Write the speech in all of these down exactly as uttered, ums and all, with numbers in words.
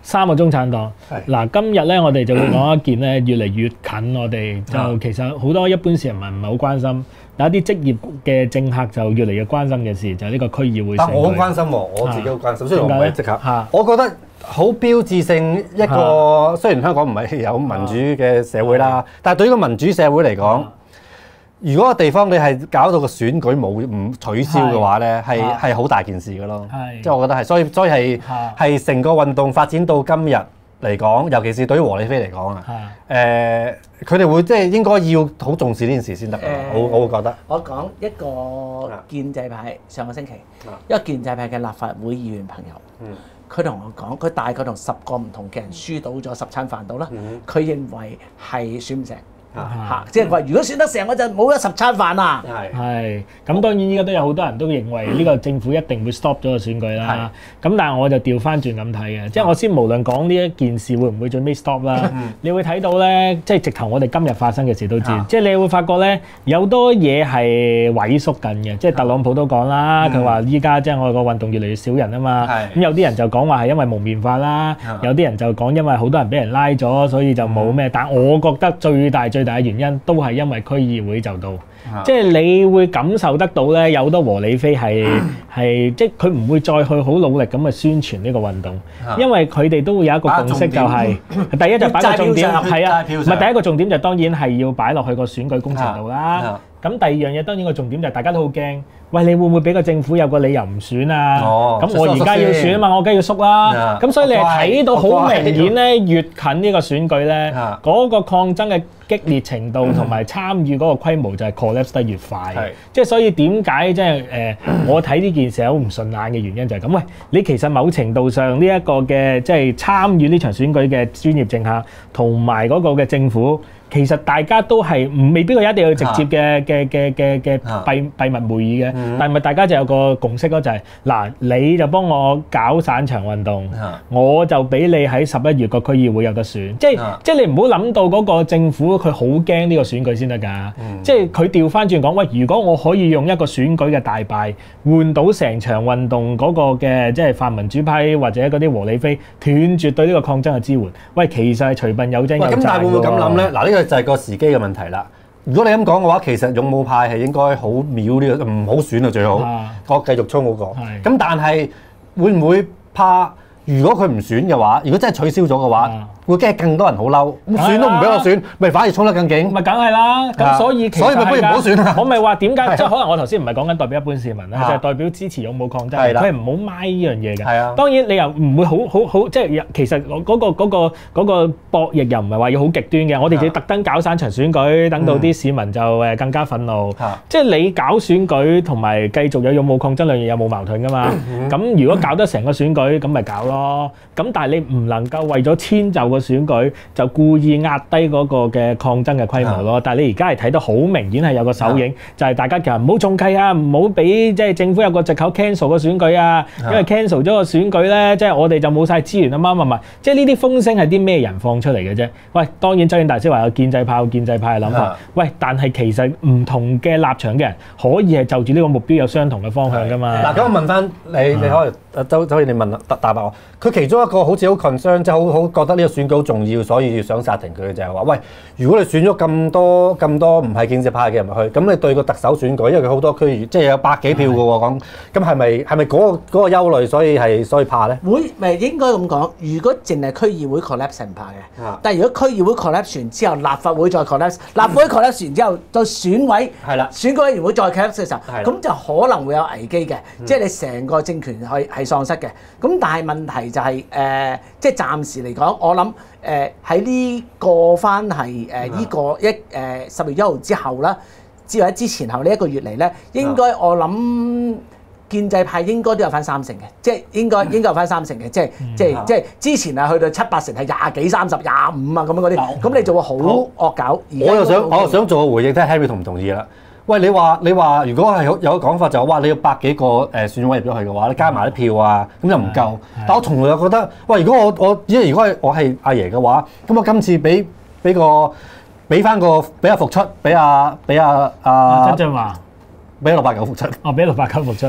三個中產黨。嗱，今日咧我哋就會講一件咧越嚟越近我哋，就其實好多一般市民唔係好關心，有一啲職業嘅政客就越嚟越關心嘅事，就係呢個區議會選舉。 但我好關心喎，我自己好關心，雖然我唔係職客，我覺得好標誌性一個。雖然香港唔係有民主嘅社會啦，但係對於個民主社會嚟講，如果個地方你係搞到個選舉冇唔取消嘅話咧，係係好大件事㗎咯。即係我覺得係，所以所以係係成個運動發展到今日嚟講，尤其是對於和理非嚟講啊，誒佢哋會即係應該要好重視呢件事先得。我我會覺得。 我講一個建制派上個星期，一個建制派嘅立法會議員朋友，佢同我講，佢大概同十個唔同嘅人輸到咗十餐飯到啦，佢認為係選唔成。嚇！即係話，如果選得成，我就冇咗十餐飯啊！ 係係咁，當然依家都有好多人都認為呢個政府一定會 stop 咗個選舉啦。咁但係我就調翻轉咁睇嘅，即係我先無論講呢一件事會唔會最尾 stop 啦，你會睇到咧，即係直頭我哋今日發生嘅事都知，即係你會發覺咧有多嘢係萎縮緊嘅，即係特朗普都講啦，佢話依家即係我個運動越嚟越少人啊嘛。咁有啲人就講話係因為蒙面法啦，有啲人就講因為好多人俾人拉咗，所以就冇咩。但我覺得最大最大嘅原因都係因為區議會就到，即係你會感受得到咧，有好多和理非係係即係佢唔會再去好努力咁去宣傳呢個運動，因為佢哋都會有一個共識，就係第一就擺個重點，係啊，唔係第一個重點就當然係要擺落去個選舉工程度啦。咁第二樣嘢當然個重點就係大家都好驚，喂，你會唔會俾個政府有個理由唔選啊？咁我而家要選啊嘛，我梗係要縮啦。咁所以你係睇到好明顯咧，越近呢個選舉咧，嗰個抗爭嘅激烈程度同埋參與嗰個規模就係 collapse 得越快。即係所以點解即係誒我睇呢件事好唔順眼嘅原因就係咁。喂，你其實某程度上呢一個嘅即係參與呢場選舉嘅專業政客同埋嗰個嘅政府。其實大家都係唔未必佢一定要直接嘅嘅嘅嘅嘅閉閉密會議嘅，但係咪大家就有個共識咯，就係嗱，你就幫我搞散場運動，我就俾你喺十一月個區議會有得選，即係即係你唔好諗到嗰個政府佢好驚呢個選舉先得㗎，即係佢調翻轉講，喂，如果我可以用一個選舉嘅大敗換到成場運動嗰個嘅即係泛民主派或者嗰啲和理非斷絕對呢個抗爭嘅支援，喂，其實係隨便有徵有咁但係會唔會咁諗咧？嗱，呢個就係個時機嘅問題啦。如果你咁講嘅話，其實勇武派係應該好秒呢個，唔好選啊最好。我繼續衝好過。咁但係會唔會怕？如果佢唔選嘅話，如果真係取消咗嘅話，會驚更多人好嬲，選都唔俾我選，咪反而衝得更勁。咪梗係啦，咁所以其實所以咪不如唔好選啊！ 我咪話點解？即係可能我頭先唔係講緊代表一般市民啦，就係代表支持勇武抗爭，佢係唔好買呢樣嘢嘅。係啊，當然你又唔會好好好，即係其實嗰個嗰個嗰個博弈又唔係話要好極端嘅。我哋就要特登搞散場選舉，等到啲市民就誒更加憤怒。即係你搞選舉同埋繼續有勇武抗爭兩樣嘢有冇矛盾㗎嘛？咁如果搞得成個選舉，咁咪搞咯。咁但係你唔能夠為咗遷就個選舉就故意壓低嗰個嘅抗爭嘅規模咯，但係你而家係睇到好明顯係有個手影，就係大家其實唔好中計啊，唔好俾即係政府有個藉口 cancel 個選舉啊，因為 cancel 咗個選舉咧，即係我哋就冇晒資源啊嘛，唔係，即係呢啲風聲係啲咩人放出嚟嘅啫？喂，當然周遠大師話有建制派有建制派嘅諗法，喂，但係其實唔同嘅立場嘅人可以係就住呢個目標有相同嘅方向㗎嘛。 嗱，咁我問翻你，你可以周周遠你問答答我，佢其中一個好似好 concern，即係好好覺得呢個選舉好重要，所以要想殺停佢就係話，喂，如果你選咗咁多咁多唔係建制派嘅人入去，咁你對個特首選舉，因為佢好多區議，即係有百幾票嘅喎，講，咁係咪係咪嗰個嗰個憂慮，所以係所以怕咧？ 會咪應該咁講？如果淨係區議會 collapse 唔怕嘅，但係如果區議會 collapse 完之後，立法會再 collapse， 立法會 collapse 完之後，到選委係啦，選舉委員會再 collapse 嘅時候，咁就可能會有危機嘅，即係你成個政權係係喪失嘅。咁但係問題就係誒，即係暫時嚟講，我諗誒喺呢個翻係誒呢個一誒十月一號之後啦，至或者之前後呢一個月嚟咧，應該我諗建制派應該都有翻三成嘅，即係應該應該有翻三成嘅，即係即係即係之前係去到七八成係廿幾三十廿五啊咁樣嗰啲，咁你就會好惡搞。 我又想我又想做個回應，睇下 Harry 同唔同意啦。喂，你話你話，如果係有有個講法就係話，你要百幾個誒選委入咗去嘅話，你加埋啲票啊，咁就唔夠。但我從來又覺得，喂，如果我我因為如果係我係阿爺嘅話，咁我今次俾俾個俾翻個俾阿復出，俾阿俾阿阿曾俊華， 俾六八九復出。 哦，俾六八九復出。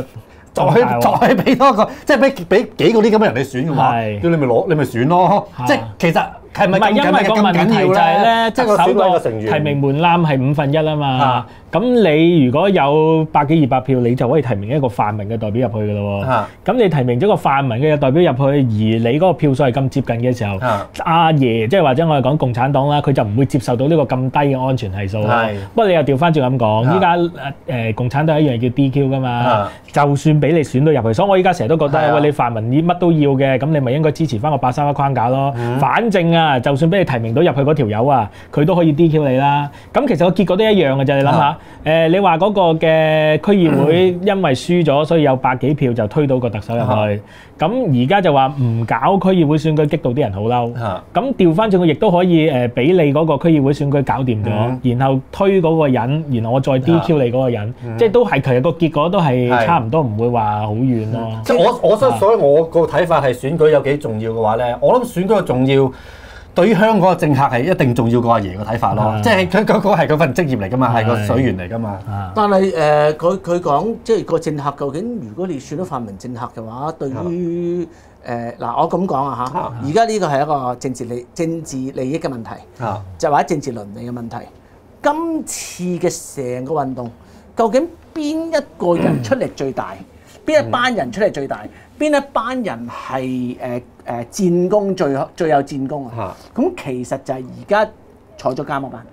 再再俾多個，即係俾俾幾個啲咁嘅人你選嘅話，咁你咪攞你咪選咯。即係其實係咪咁緊要咁緊要咧？ 即係首個提名門檻係五分一啊嘛。咁你如果有百幾二百票，你就可以提名一個泛民嘅代表入去㗎咯喎。咁你提名咗個泛民嘅代表入去，而你嗰個票數係咁接近嘅時候，阿爺即係或者我哋講共產黨啦，佢就唔會接受到呢個咁低嘅安全係數。不過你又調翻轉咁講，依家誒共產黨一樣叫 D Q 㗎嘛。就算俾你選到入去，所以我依家成日都覺得，喂，你泛民乜都要嘅，咁你咪應該支持翻個八三一框架咯。反正啊，就算俾你提名到入去嗰條友啊，佢都可以 D Q 你啦。咁其實個結果都一樣嘅啫，你諗下。誒，你話嗰個嘅區議會因為輸咗，所以有百幾票就推到個特首入去。咁而家就話唔搞區議會選舉，激到啲人好嬲。咁調翻轉，佢亦都可以誒俾你嗰個區議會選舉搞掂咗，然後推嗰個人，然後我再 D Q 你嗰個人，即係都係其實個結果都係差唔多，唔會話好遠咯。 即係我我所所以我個睇法係選舉有幾重要嘅話咧，我諗選舉嘅重要。對於香港嘅政客係一定重要過阿爺嘅睇法咯，即係佢嗰個係嗰份職業嚟㗎嘛，係個水源嚟㗎嘛。 但係誒，佢佢講即係個政客究竟，如果你選到泛民政客嘅話，對於誒嗱，我咁講啊嚇，而家呢個係一個政治利政治利益嘅問題，就或者政治倫理嘅問題。今次嘅成個運動，究竟邊一個人出力最大？邊一班人出嚟最大？邊一班人係誒誒戰功最最有戰功啊？咁其實就係而家坐咗監嗰班，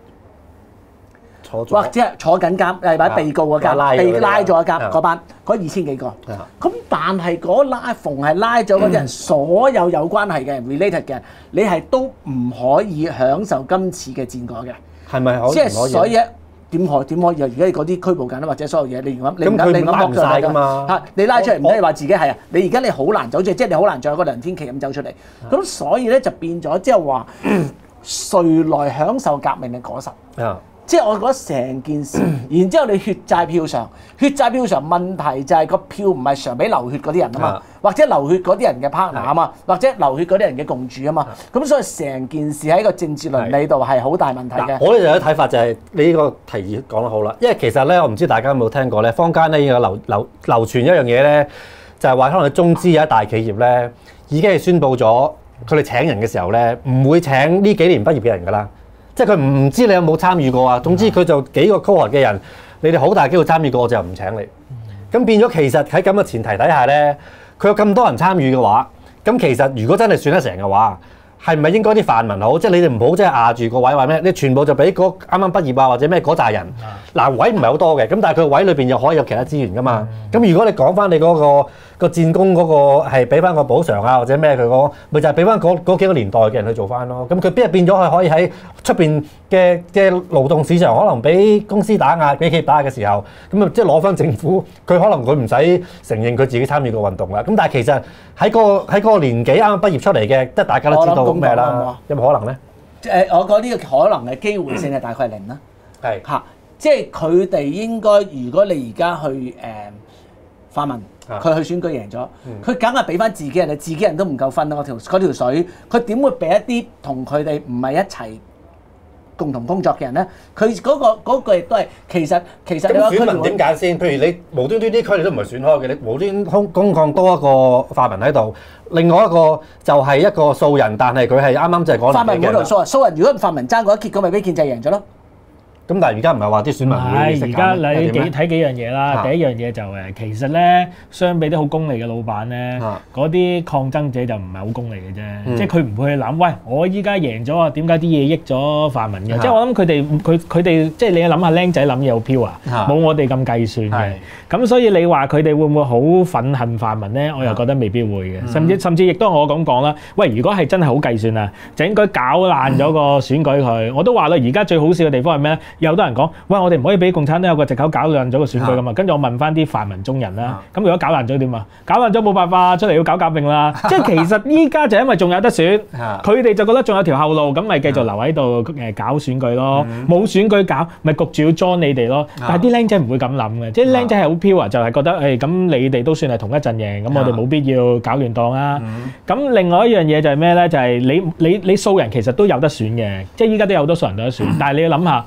坐或者係坐緊監，誒或者被告嗰監，被拉咗監嗰班，嗰二千幾個。咁但係嗰拉逢係拉咗嗰啲人，所有有關係嘅 related 嘅，你係都唔可以享受今次嘅戰果嘅。 係咪可以？ 即係所以。點可點可以啊？而家你嗰啲拘捕緊啦，或者所有嘢，你唔你唔你唔剝咗佢㗎嘛？嚇！你拉出嚟唔可以話自己係啊！你而家你好難走出，即係你好難再有個梁天琦咁走出嚟。咁所以咧就變咗，即係話誰來享受革命嘅果實？即係我覺得成件事，然之後你血債票償，血債票償問題就係個票唔係償俾流血嗰啲人啊嘛，或者流血嗰啲人嘅 partner 啊嘛，或者流血嗰啲人嘅共主啊嘛，咁所以成件事喺個政治倫理度係好大問題嘅。 我哋有啲睇法就係你呢個提議講得好啦，因為其實咧我唔知大家有冇聽過咧，坊間咧有流流流傳一樣嘢咧，就係話可能中資有一大企業咧已經係宣佈咗佢哋請人嘅時候咧唔會請呢幾年畢業嘅人㗎啦。即係佢唔知你有冇參與過啊！總之佢就幾個 cohort 嘅人，你哋好大機會參與過，我就唔請你。咁變咗其實喺咁嘅前提底下咧，佢有咁多人參與嘅話，咁其實如果真係選得成嘅話，係咪應該啲泛民好？即係你哋唔好即係壓住個位話咩？你全部就俾嗰啱啱畢業啊或者咩嗰扎人。嗱位唔係好多嘅，咁但係佢個位裏邊又可以有其他資源噶嘛。咁如果你講翻你嗰個個戰功嗰個係俾翻個補償啊或者咩佢嗰咪就係俾翻嗰嗰幾個年代嘅人去做翻咯。咁佢邊係變咗係可以喺出邊嘅嘅勞動市場可能俾公司打壓、俾企業打壓嘅時候，咁啊即係攞翻政府，佢可能佢唔使承認佢自己參與過運動啦。咁但係其實喺個喺嗰個年紀啱啱畢業出嚟嘅，即係大家都知道咩啦，有冇可能咧？ 誒，我覺得呢個可能嘅機會性係大概係零啦。係嚇，即係佢哋應該，如果你而家去誒泛民，佢去選舉贏咗，佢梗係俾翻自己人，自己人都唔夠分啦。嗰條嗰條水，佢點會俾一啲同佢哋唔係一齊共同工作嘅人咧？佢嗰個嗰個亦都係其實其實咁選民點揀先？譬如你無端端啲區你都唔係選開嘅，你無端空公抗多一個泛民喺度，另外一個就係一個素人，但係佢係啱啱就係講泛民嗰度素人，素人如果泛民爭嗰一結果，咪俾建制贏咗咯。 咁但係而家唔係話啲選民會識揀， 而家你幾睇幾樣嘢啦。第一樣嘢就誒，其實咧，相比啲好功利嘅老闆咧，嗰啲抗爭者就唔係好功利嘅啫。即係佢唔會去諗，喂，我依家贏咗啊，點解啲嘢益咗泛民嘅？即係我諗佢哋佢佢哋即係你諗下，僆仔諗嘢好飄啊，冇我哋咁計算嘅。咁所以你話佢哋會唔會好憤恨泛民咧？我又覺得未必會嘅。甚至甚至亦都我咁講啦。喂，如果係真係好計算啊，就應該搞爛咗個選舉佢。我都話啦，而家最好笑嘅地方係咩咧？有好多人講，喂，我哋唔可以俾共產黨有個藉口搞爛咗個選舉㗎嘛。跟住我問翻啲泛民中人啦，咁如果搞爛咗點啊？搞爛咗冇辦法，出嚟要搞革命啦。即係其實依家就因為仲有得選，佢哋就覺得仲有條後路，咁咪繼續留喺度誒搞選舉咯。冇選舉搞，咪焗住要裝你哋咯。但係啲僆仔唔會咁諗嘅，即係僆仔係好飄啊，就係覺得誒咁你哋都算係同一陣營，咁我哋冇必要搞亂檔啊。咁另外一樣嘢就係咩咧？就係你你你素人其實都有得選嘅，即係依家都有好多素人都有得選，但係你要諗下，即係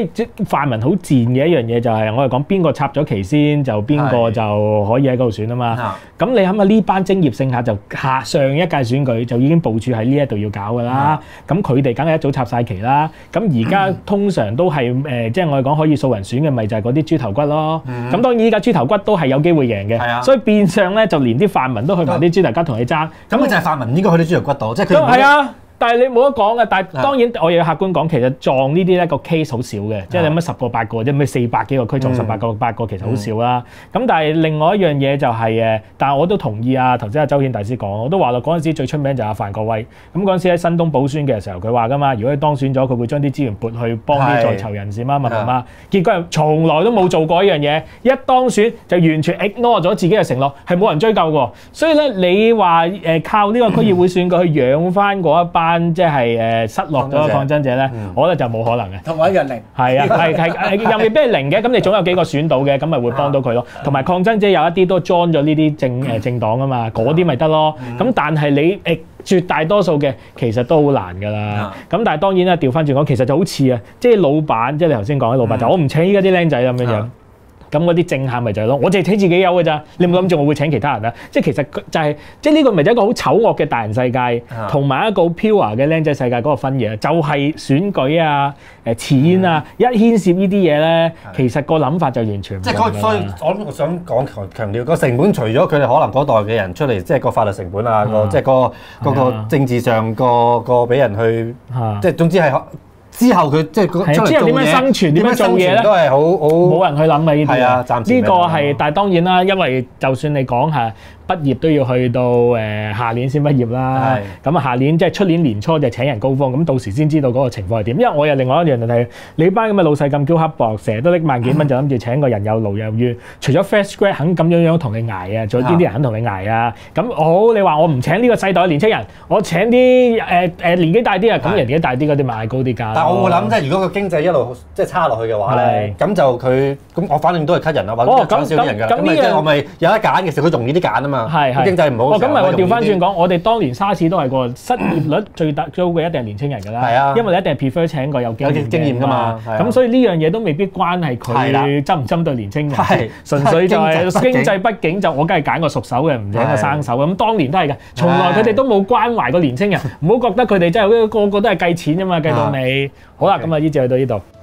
即泛民好賤嘅一樣嘢就係我哋講邊個插咗旗先，就邊個就可以喺嗰度選啊嘛。咁你諗下呢班精業政客就下上一屆選舉就已經部署喺呢一度要搞㗎啦。咁佢哋梗係一早插晒旗啦。咁而家通常都係誒、呃，即係我哋講可以掃人選嘅，咪就係嗰啲豬頭骨咯。咁、嗯、當然依家豬頭骨都係有機會贏嘅，啊、所以變相咧就連啲泛民都去埋啲豬頭骨同你爭。咁咪就係泛民應該去啲豬頭骨度，即係佢係啊。但係你冇得講嘅，但係當然我亦要客觀講，其實撞呢啲咧個 case 好少嘅，即係你乜十個八個，即係咩四百幾個區撞十八個八個，其實好少啦。咁、嗯、但係另外一樣嘢就係、是、誒，但係我都同意啊，頭先阿周顯大師講，我都話啦，嗰陣時最出名就係阿范國威。咁嗰陣時喺新東補選嘅時候，佢話㗎嘛，如果佢當選咗，佢會將啲資源撥去幫啲在囚人士嘛，問嘛。結果係從來都冇做過一樣嘢，一當選就完全 ignore 咗自己嘅承諾，係冇人追究㗎。所以咧，你話誒靠呢個區議會選舉去養翻嗰一班即係誒。誒失落咗嘅抗爭者咧，嗯、我覺得就冇可能嘅。同我一樣零。係啊，係係又未必係零嘅，咁你總有幾個選到嘅，咁咪會幫到佢咯。同埋抗爭者有一啲都 join 咗呢啲政誒政黨啊嘛，嗰啲咪得咯。咁、嗯、但係你誒絕大多數嘅其實都好難㗎啦。咁、嗯、但係當然啦，調翻轉講，其實就好似啊，即係老闆，即係你頭先講嘅老闆，嗯、就我唔請依家啲僆仔咁樣樣。嗯咁嗰啲政客咪就係咯，我淨係請自己有㗎咋，你冇諗住我會請其他人啊？即係其實就係、是，即係呢個咪就係一個好醜惡嘅大人世界，同埋一個好 pure 嘅僆仔世界嗰個分野，就係、是、選舉啊、誒錢啊，嗯、一牽涉呢啲嘢咧，其實個諗法就完全唔同。即係所以我我想講強強調個成本，除咗佢哋可能嗰代嘅人出嚟，即係個法律成本啊，個即係個嗰個政治上個個俾人去，即係總之係。之後佢即係出嚟做嘢，之後點樣生存？點樣做嘢咧？都係好好冇人去諗啊！呢啲係啊，暫時呢個係，但係當然啦，因為就算你講係畢業都要去到誒下年先畢業啦。咁啊，下年即係出年年初就請人高峰，咁到時先知道嗰個情況係點。因為我又另外一樣就係你班咁嘅老細咁驕刻薄，成日都拎萬幾蚊就諗住請個人又勞又怨。除咗 fresh grad 肯咁樣樣同你捱啊，仲有邊啲人肯同你捱啊？咁好，你話我唔請呢個世代嘅年青人，我請啲誒誒年紀大啲啊，咁年紀大啲嗰啲咪嗌高啲價。我會諗即係如果個經濟一路即係差落去嘅話咧，咁就佢咁我反正都係 cut 人啊，或者減少啲人㗎。咁咪即係我咪有得揀嘅時候，佢容易啲揀啊嘛。係係經濟唔好嘅時候，咁咪我調翻轉講，我哋當年沙士都係個失業率最大最高嘅一定係年青人㗎啦。係啊，因為你一定係 prefer 請個有經驗經驗㗎嘛。咁所以呢樣嘢都未必關係佢針唔針對年青人，純粹就係經濟畢竟就我梗係揀個熟手嘅，唔請個生手。咁當年都係㗎，從來佢哋都冇關懷個年青人，唔好覺得佢哋真係個個都係計錢啫嘛，計到尾。好啦，咁啊，呢節去到呢度。